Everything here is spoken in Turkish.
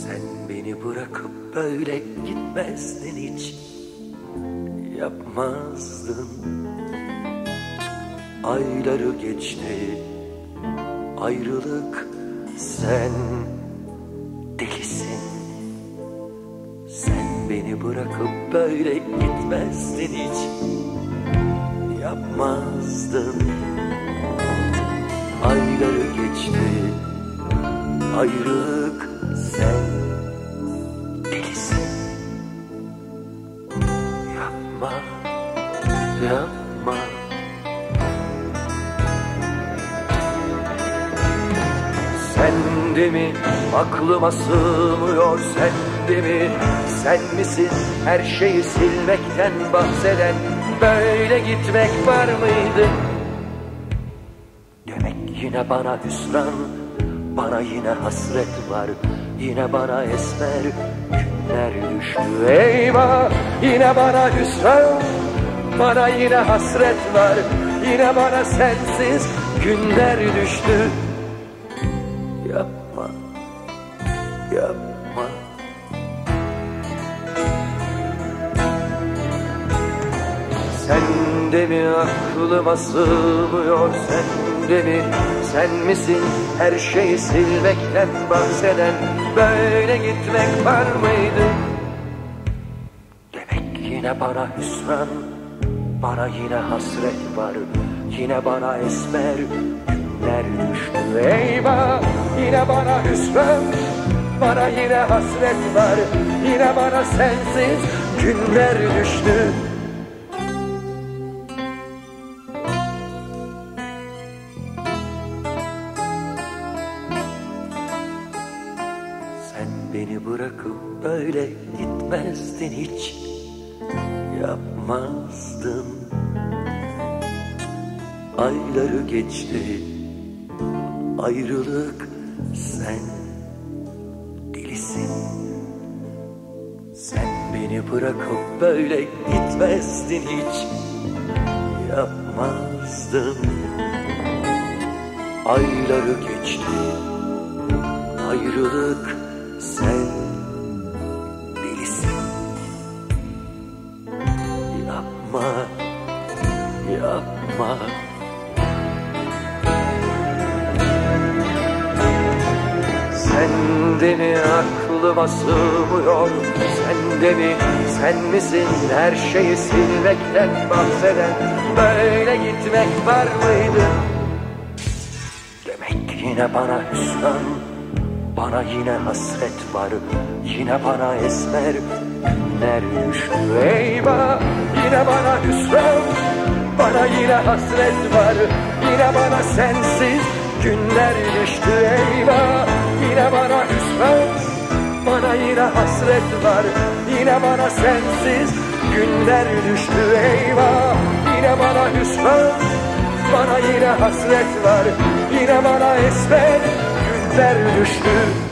Sen beni bırakıp böyle gitmezdin hiç, yapmazdın. Ayları geçti, ayrılık, sen delisin. Sen beni bırakıp böyle gitmezdin hiç, yapmazdın. Ayları geçti, ayrılık, sen delisin. Yapma, yapma. Sen de mi aklıma sığmıyor, sen de mi? Sen misin her şeyi silmekten bahseden? Böyle gitmek var mıydı? Demek yine bana hüsran, bana yine hasret var. Yine bana esmer günler düştü. Eyvah, yine bana hüsran, bana yine hasret var. Yine bana sensiz günler düştü. Yapma, yapma. Sen de mi aklıma sığmıyor, sen de mi? Sen misin her şeyi silmekten bahseden? Böyle gitmek var mıydı? Demek yine bana hüsran, bana yine hasret var. Yine bana esmer günler düştü. Eyvah, yine bana hüsran, bana yine hasret var. Yine bana sensiz günler düştü. Sen beni bırakıp böyle gitmezdin hiç, yapmazdın. Ayları geçti, ayrılık, sen delisin. Sen beni bırakıp böyle gitmezdin hiç, yapmazdın. Ayları geçti, ayrılık, sen delisin. Yapma, yapma. Sen de mi aklıma sığmıyor, sen de mi? Sen misin her şeyi silmekten bahseden? Böyle gitmek var mıydı? Demek yine bana hüsran, bana yine hasret var. Yine bana esmer günler düştü. Eyvah, yine bana hüsran, bana yine hasret var. Yine bana sensiz günler düştü. Eyvah, yine bana hüsran, bana yine hasret var. Yine bana sensiz günler düştü. Eyvah, yine bana hüsran, bana yine hasret var. Yine bana esmer günler düştü.